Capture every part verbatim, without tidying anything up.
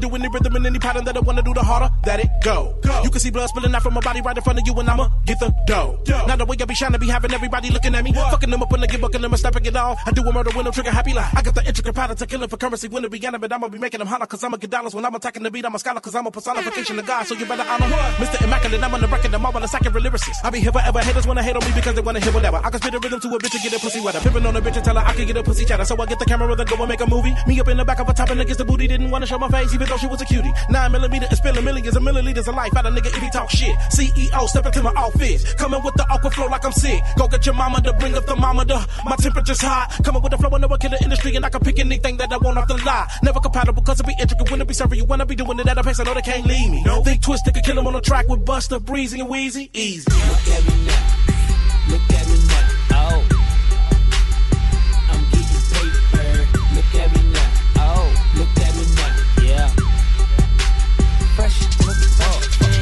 Do any rhythm in any pattern that I wanna do, the harder that it go. go. You can see blood spilling out from my body right in front of you, and I'ma get the dough. Yo. Now the way I be shining, be having everybody looking at me. What? Fucking them up when I get bucking them and snapping it off. I do a murder when I'm trigger happy like I got the intricate pattern to kill it for currency when it be animate. I'ma be making them holler cause I'ma get dollars when I'm attacking the beat. I'm a scholar cause I'm a personification of God, so you better honor what? Mister Immaculate, I'm on the record, I'm all on the second lyricist. I be here forever, haters wanna hate on me because they wanna hear whatever. I can spit a rhythm to a bitch and get a pussy wetter. Pimpin' on a bitch and tell her I can get a pussy chatter. So I get the camera then go and make a movie. Me up in the back of a top and against the booty, didn't wanna show my face even though she was a cutie. Nine millimeter and spilling millions of milliliters of life out of nigga if he talk shit. C E O step into my office, coming with the aqua flow like I'm sick. Go get your mama to bring up the thermometer. My temperature's hot, coming with the flow I know I kill the industry and I can pick anything that I want off the lot. Never compatible cause it be intricate when it be serving you when I be doing it at a pace I know they can't leave me. No. Think Twisted could kill him on the track with Buster, Breezy and Wheezy, easy. Look at me now, look at me now, oh. I'm getting paper, look at me now, oh. Look at me now, yeah. Fresh, look at oh.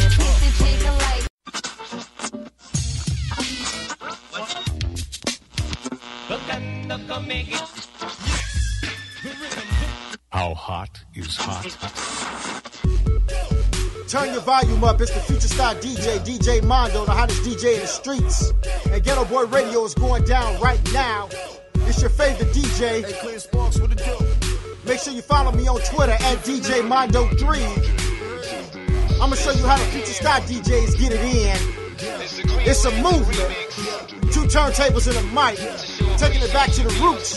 How hot is hot? Turn your volume up. It's the Future Star D J, D J Mondo, the hottest D J in the streets. And Ghetto Boy Radio is going down right now. It's your favorite D J. Hey, Clean Sparks, what it do? Make sure you follow me on Twitter at D J Mondo three. I'm going to show you how the Future Star D Js get it in. It's a movement. Two turntables and a mic. Taking it back to the roots.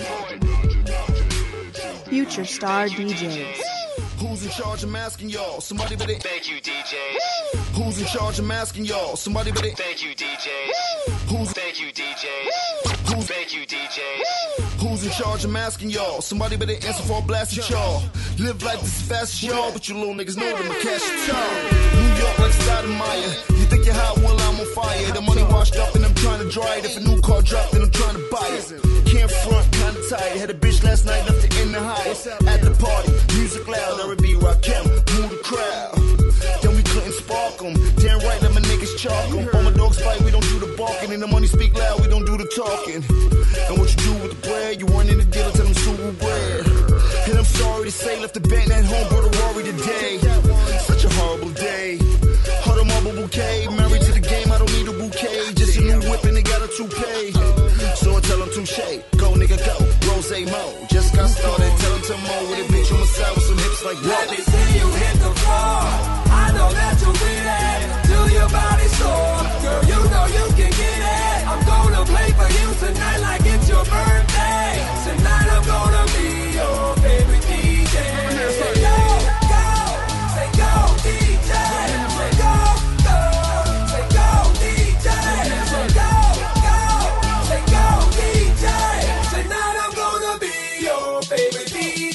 Future Star D Js. Who's in charge? I'm asking y'all. Somebody better. Thank you, D Js. Who's in charge? I'm asking y'all. Somebody better. Thank you, D Js. Who's Thank you, D Js. Who's Thank you, D Js. Who's in charge? I'm asking y'all. Somebody better answer for a blast at y'all. Live life this fast as y'all, but you little niggas know that my cash is y'all. New York like Stoudemire. You think you're hot? Well, I'm on fire. The money washed up and I'm trying to dry it. If a new car dropped, then I'm trying to buy it. Can't front, kinda tired. Had a bitch last night enough to end the high. At the party, music loud, R and B, Rakim, move the crowd. Then we couldn't spark 'em. Damn right, let my niggas chalk 'em. All my dogs fight, we don't do the barking. And the money speak loud, we don't do the talking. And what you do with the bread, you run in the dealer, tell them super bread. And I'm sorry to say, left the bank at home, brought a worry today. Such a horrible day. Heart a marble bouquet, married to the game, I don't need a bouquet. Just a new whip and they got a toupee. So I tell them touche, go nigga go, Rose Mo. Just got started, tell them to mow with a bitch on my side with some hips like Let me see you hit the floor. I know that you'll get it. Do your body sore. Girl, you know you can get it. I'm gonna play for you tonight like it's your birthday. Tonight I'm gonna be your favorite D J. Say go, go, say go D J. Say go, go, say go D J. Say go, go, say go D J. Tonight I'm gonna be your favorite D J.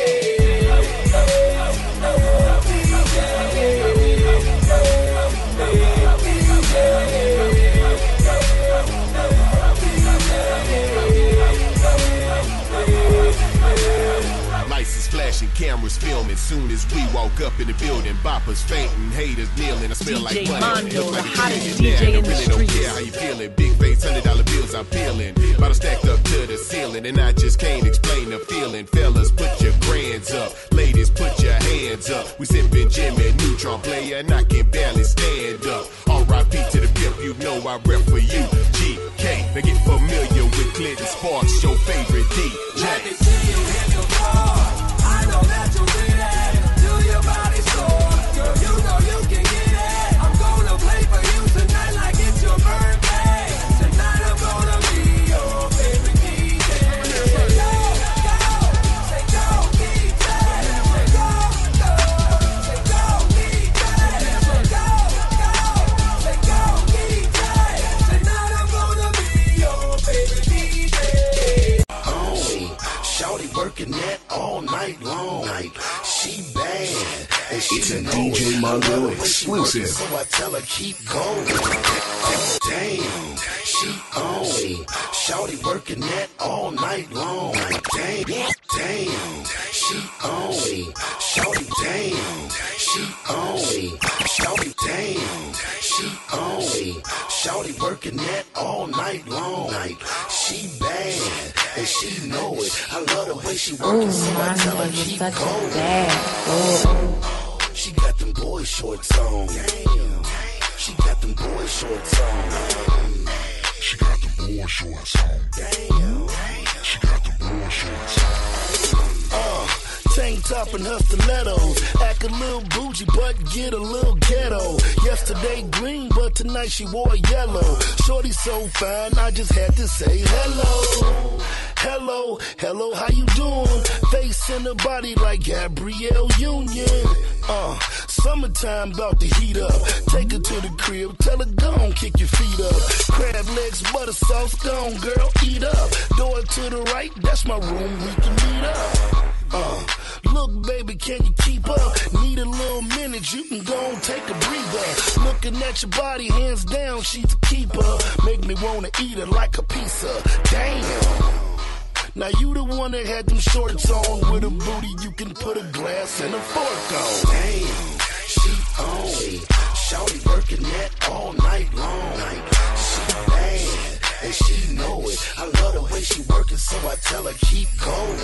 Flashing cameras filming. Soon as we walk up in the building, boppers fainting, haters kneeling. I smell like money. Mondo, the hottest D J I in the really don't streets. care how you feeling. Big face, hundred dollar bills I'm peeling. Bottle stacked up to the ceiling, and I just can't explain the feeling. Fellas, put your grands up. Ladies, put your hands up. We sipping Jimmy Neutron, player, and I can barely stand up. R I P to the pimp, you know I rep for you. G K, now get familiar with Clinton Sparks, your favorite D J. Let me see you hit the floor. I know that you'll get it. Do your body sore. Girl, you know you can get it. I'm gonna play for you tonight like it's your birthday. Tonight I'm gonna be your favorite D J. Say go, go, say go D J. Say go, go, say go D J. Say go, go, say go D J. Tonight I'm gonna be your favorite D J. Oh, shawty working that all night long. She bad, and she It's a know D J it. Mondo I love the way she exclusive. work it, So I tell her keep going. Oh, damn, she on. Shawty working that all night long. Damn, damn, she on. Shawty, damn, she on. Shawty, damn, she on. Shawty working that all night long. She bad, and she know it. I love the way she work working, so I tell her keep going. She got them boy shorts on. Damn. She got them boy shorts on. She got them boy shorts on. Damn. She got them boy shorts on. Uh, tank top and her stilettos. Act a little bougie, but get a little ghetto. Yesterday green, but tonight she wore yellow. Shorty so fine, I just had to say hello. Hello, hello, how you doing? Face and a body like Gabrielle Union. Uh, summertime about to heat up. Take her to the crib, tell her go on, kick your feet up. Crab legs, butter sauce, go on, girl, eat up. Door to the right, that's my room, we can meet up. Uh, look, baby, can you keep up? Need a little minute, you can go and take a breather. Looking at your body, hands down, she's a keeper. Make me wanna eat her like a pizza. Damn. Now you the one that had them shorts on. With a booty, you can put a glass and a fork on. Damn, she on. She, shawty working that all night long. She bad, and she know it. I love the way she working, so I tell her keep going.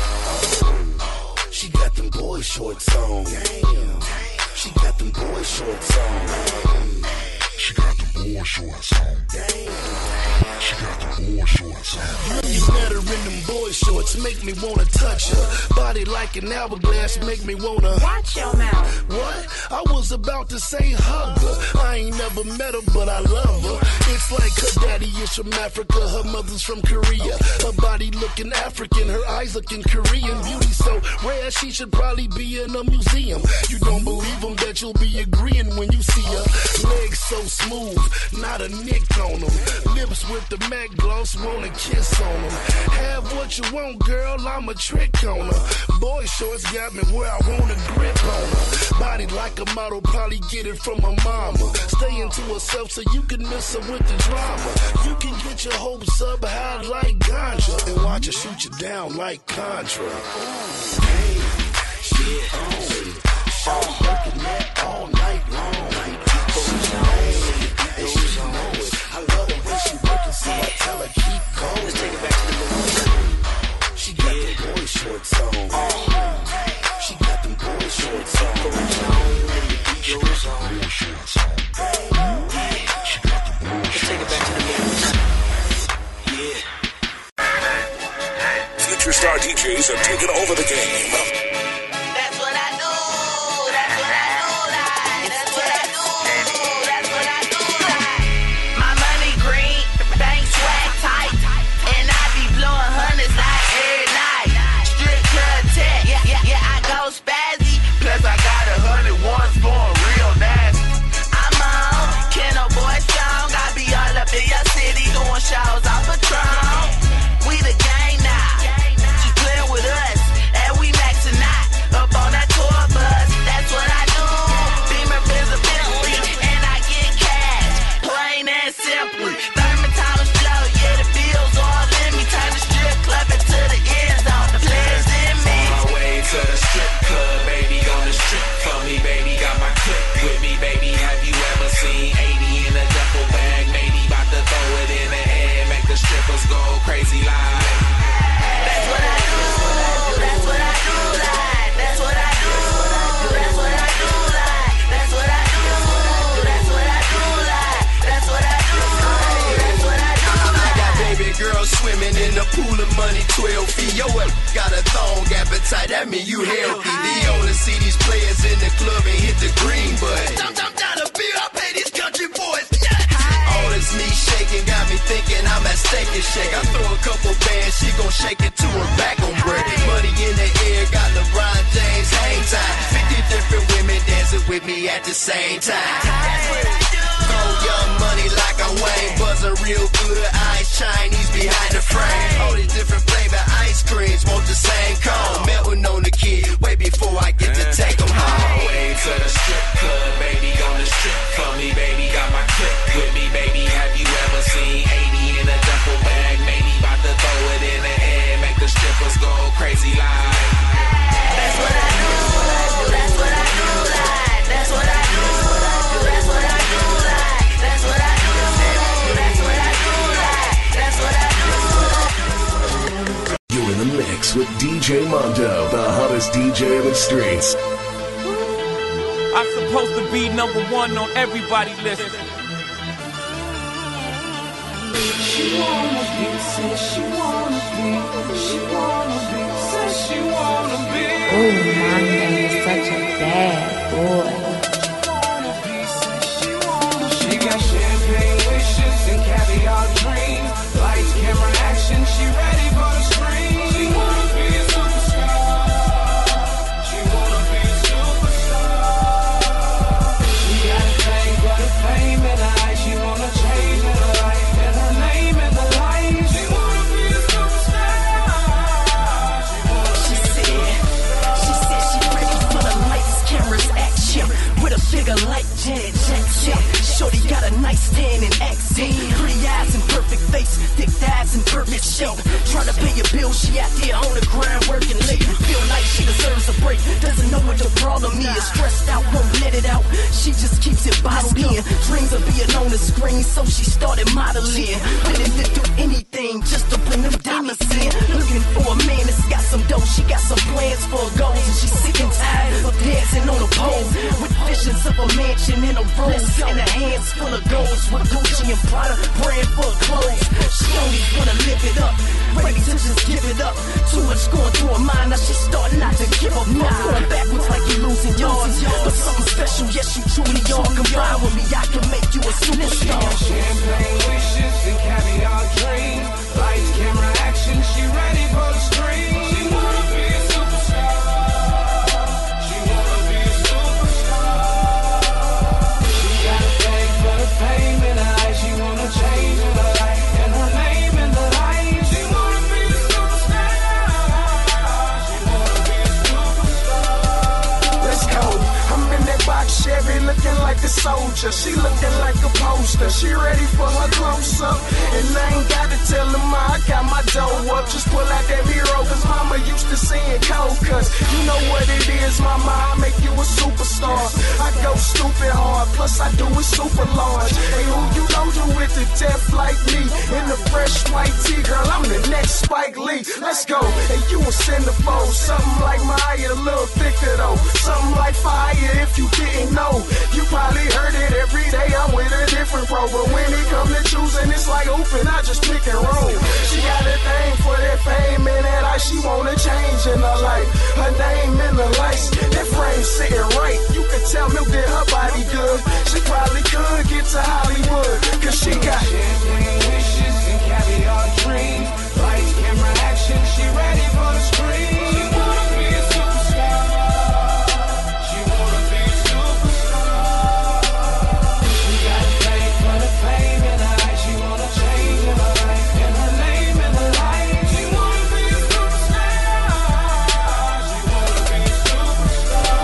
Oh, she got them boy shorts on. Damn, she got them boy shorts on. She got them boy shorts on. Damn, she got them boy shorts on. You met her in them boy shorts, make me wanna touch her. Body like an hourglass, make me wanna watch your mouth. What? I was about to say hug her. I ain't never met her, but I love her. It's like her daddy is from Africa, her mother's from Korea. Her body looking African, her eyes looking Korean. Beauty so rare, she should probably be in a museum. You don't believe them, that you'll be agreeing when you see her. Legs so smooth, not a nick on them. Lips with the matte gloss, wanna kiss on them. Have what you want, girl, I'm a trick on her. Boy shorts got me where I want a grip on her. Body like a model, probably get it from her mama. Stay into herself so you can miss her with the drama. You can get your hopes up high like ganja and watch her shoot you down like Contra. Ooh, hey, she on. Shawty working that all night long. And she know it. I love the way she working, so I tell her keep going. Let's take it back to the middle. She got yeah. them boy shorts on. Oh. She got them boy shorts on. She got them boy shorts on. Yeah. She got them boy Let's shorts take it back to the middle. Yeah. Future star D Js are taking over the game. Shows off Patron. We the gang now. She playing with us, and we maxing out up on that tour bus. That's what I do. Beamer visibility, and I get cash, plain and simply. Thurman Thomas flow, yeah, the bills all in me. Turn the strip club into the end zone. The players in me. On my way to the strip club, baby, on the strip for me, baby. Got my clip with me, baby. Have you ever seen eighty in a duffel bag? Maybe about to throw it in the the strippers go crazy like. That's what I do. That's what I do like. That's what I do. That's what I do like. That's what I do. That's what I do like. That's what I do. That's what I do like. I got baby girls swimming in the pool of money, twelve feet. Yo, got a thong appetite, that mean you healthy. The only see these players in the club and hit the green button. Jump, jump down the beer, I pay these country boys. All this me shaking got me thinking I'm at Steak and Shake. I throw a couple bands, she gon' shake it to her back on break. Money in the air, got LeBron James hang time. Fifty different women dancing with me at the same time. Throw young money like I'm Wayne, buzzing real good. Eyes Chinese behind the frame. All these different flavor ice creams want the same cone. Melting on the kid way before I get to take them home. On my way to the strip club, baby, on the strip for me, baby. Got my clip with me, baby. Have you ever seen eighty in a duffel bag? Maybe about to throw it in the air, make the strippers go crazy like. That's what I do. That's what I do like. That's what I do. That's what I do like. That's what I do. That's what I do like. That's what I do. You're in the mix with D J J Mondo, the hottest D J in the streets. I'm supposed to be number one on everybody's list. She wanna be, says she wanna be, she wanna be, says she wanna be. Oh, my man is such a bad boy. She got champagne wishes and caviar dreams. Lights, camera, action, she ready for the screen. She wanna be a superstar. She wanna be a superstar. She got a thing for the fame and the eyes. She wanna change her life and her name in the light. She wanna be a superstar. She said, she said she ready for the lights, cameras, action. With a figure like Janet Jackson. Shorty got a nice tan and accent. Pretty eyes and perfect face. Thick thighs and perfect shape. Trying to pay your bills, she out there on the grind working late. Feel like she deserves a break. Doesn't know what the problem is. Stressed out, won't let it out. She just keeps it bottled in. Dreams of being on the screen, so she started modeling. Willing to do anything just to bring them dollars in. Looking for a man that's got some dough. She got some plans for goals, and she's sick and tired of dancing on a pole. With visions of a mansion and a rose and a hands full of goals with Gucci and Prada brand full of clothes. She only wanna live it up, ready to just give it up. Too much going through her mind, now she's starting not to give up. Not going backwards like you're losing yards, but something special, yes you truly are. Combine with me, I can make you a superstar. Champagne wishes and caviar dreams. Lights, camera, action, she ready for the screen. She wanna be a superstar. She wanna be a superstar. She got a thing for the fame and the eyes. She wanna change her life and her name in the light. She wanna be a superstar. She wanna be a superstar. Let's go. I'm in that box Chevy looking like a soldier. She looking like a poster. She ready for her close up. And I ain't got to tell her ma, I got my dough up. Just pull out that mirror, cause mama used to seeing cold cuts. You know what it is, mama, I make you a superstar. I go stupid hard, plus I do it super large. Hey, who you know do it to death like me? In the fresh white tee, girl, I'm the next Spike Lee. Let's go. Hey, you a centerfold. Something like Maya, a little thicker though. Something like fire if you didn't know. You probably heard it every day. I'm with a different pro, but when it come to choosing, it's like open. I just pick and roll. She got a thing for that fame and that ice. She wanna change in her life. Her name in the lights. That frame sitting right. You can tell Milk did her body good. She probably could get to Hollywood, cause she got champagne wishes and caviar dreams. Lights, camera, action, she ready for the screen. She wanna be a superstar. She wanna be a superstar. She got a thing for the fame and the eyes. She wanna change her life and her name in the light. She wanna be a superstar. She wanna be a superstar.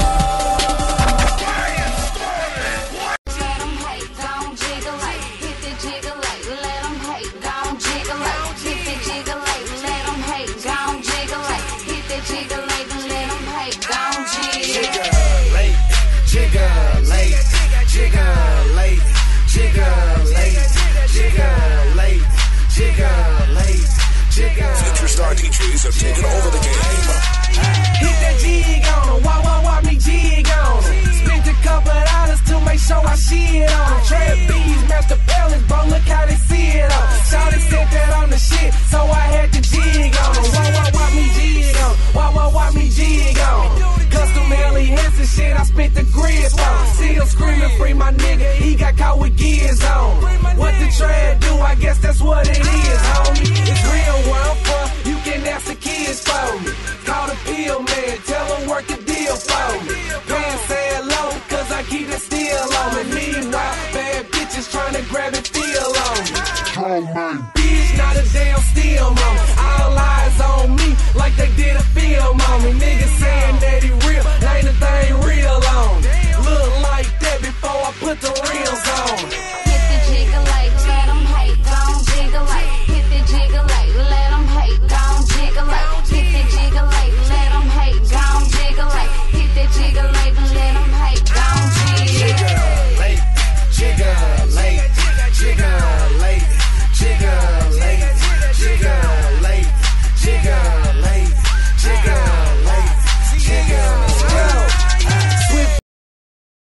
Let 'em hate, don't jiggle like, hit the jiggle like, let 'em hate, don't jiggle like, hit the jiggle like, let 'em hate, don't jiggle like, hit the jiggle like, let 'em hate, don't jiggle. Jiggle-late, jiggle-late, jiggle-late, jiggle-late, jiggle-late, jiggle-late, jiggle-late. Future star D Js have taken over the game. Hit that jig on 'em, why, why, why me jig on 'em? Spent a couple dollars to make sure I see it on 'em. Trap bees, master pellets, bro, look how they see it on 'em. Shawty said that on the shit, so I had to jig on 'em. Why, why, why me jig on 'em? Why, why, why me jig on 'em? Custom Ellie Hansen shit, I spent the grid on. Still screaming free my nigga, he got caught with gears on. What the trad do, I guess that's what it is, homie. It's real where I'm from, you can ask the kids for me. Call the pill man, tell him work the deal for me. Pants say low, cause I keep it still on me. Meanwhile, bad bitches trying to grab it, feel on me. Bitch, not a damn steal, mom. All eyes on me, like they did a film.